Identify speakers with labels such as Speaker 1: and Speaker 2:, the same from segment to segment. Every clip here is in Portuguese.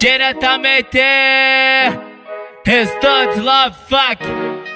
Speaker 1: Diretamente Restantes Love Fuck.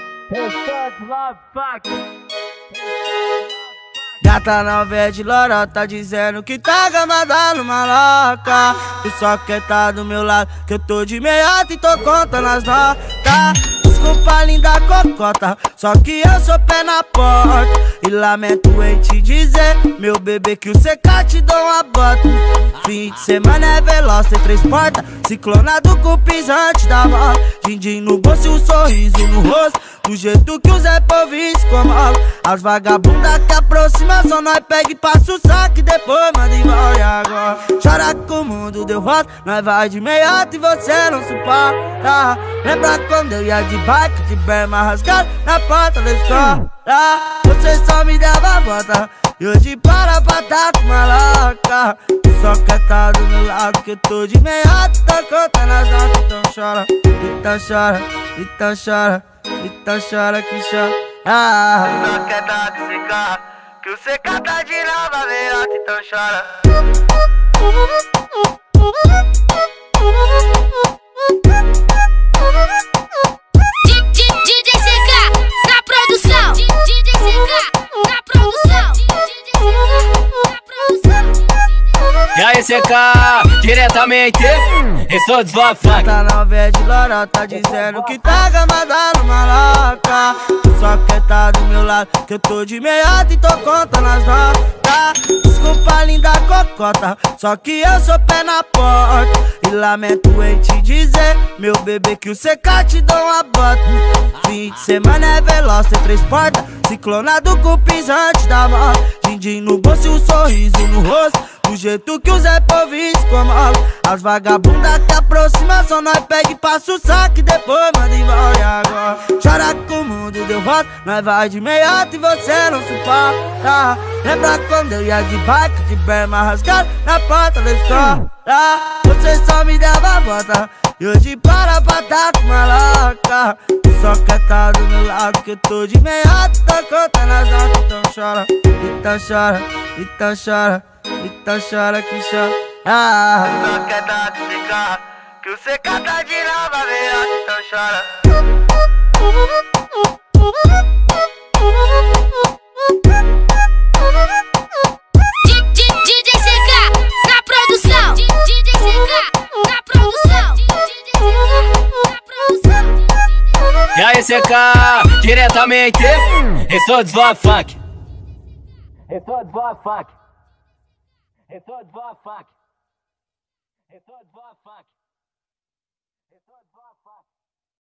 Speaker 2: Gata novinha de lorota dizendo que tá gamada no maloca. Tu só quer tá do meu lado, que eu tô de meiota e tô contando as notas. Desculpa, linda cocota, só que eu sou pé na porta. E lamento em te dizer, meu bebê, que o CK te dou uma bota. Fim de semana é veloz, tem 3 portas. Ciclonado com pisante da bola. Din-din no bolso e um sorriso no rosto, do jeito que o Zé Povinho se comola. As vagabundas que aproximam, só nós pega e passa o saco e depois manda embora. E agora chora que o mundo deu volta, nós vai de meiota e você não suporta. Lembra quando eu ia de bike, de berma rasgada na porta da escola? Você só me dava bota e hoje para pra tá com maloca. Tu só quer tá do meu lado, que eu tô de meiota, tô contando as notas. Então chora, então chora, então chora, então chora que chora. Tu só quer tá de CK, que o CK tá de nova meiota, então chora.
Speaker 3: DJ CK na produção. DJ CK na produção.
Speaker 1: E aí CK, diretamente Restantes Love Fuck.
Speaker 2: Tá novinha de lorota dizendo que tá gamada no maloca. Tu só quer tá do meu lado, que eu tô de meiota e tô contando as notas. Desculpa, linda cocota, só que eu sou pé na porta. E lamento em te dizer, meu bebê, que o CK te dou uma bota. Fim de semana é veloz, tem 3 portas. Ciclonado com pisante da bola. Din-din no bolso e um sorriso no rosto, do jeito que o Zé Povinho se comola. As vagabundas que aproximam, só nós pega e passa o saco e depois manda embora. E agora chora que o mundo deu volta, nós vai de meiota e você não suporta. Lembra quando eu ia de bike, de berma rasgada na porta da escola? Você só me dava bota e hoje para pra tá com maloca. Tu só quer tá do meu lado, que eu tô de meiota, tô contando as notas. Então chora, então chora, então chora, então chora que chora. Tu só quer tá de CK, que o CK tá de nova meiota, então chora.
Speaker 3: DJ CK na produção. DJ CK na produção.
Speaker 1: E aí CK, diretamente Restantes Love Fuck. Restantes Love Fuck. Restantes Love Fuck. Restantes Love Fuck. Restantes Love Fuck.